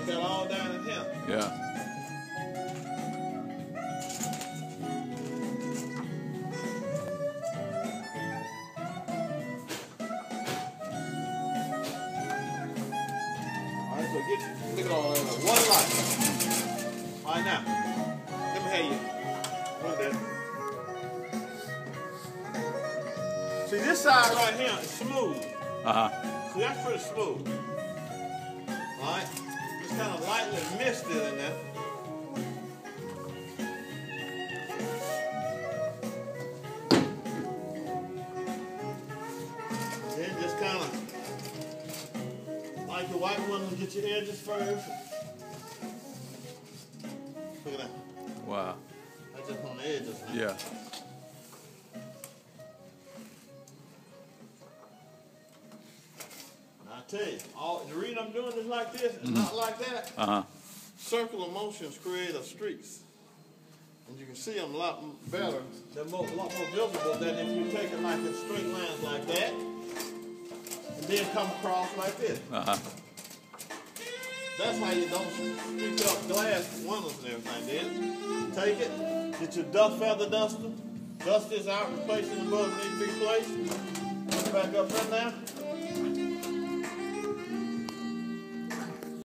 got all down in here. Yeah. Alright, so look at all that. One light. Alright, now, let me have you. One there. See, this side right here is smooth. See, that's pretty smooth. Alright? It's kind of lightly misted in there. Then just kind of, like the white one, get your edges first. Look at that. Wow. That's just on the edges now. Yeah. I tell you, the reason I'm doing this like this and not like that, circular motions create a streaks. And you can see them a lot better. They're a lot more visible than if you take it like in straight lines like that, and then come across like this. That's how you don't streak up glass windows and everything. Then take it, get your feather duster, dust this out, replace it above the 3 place, put it back up in there.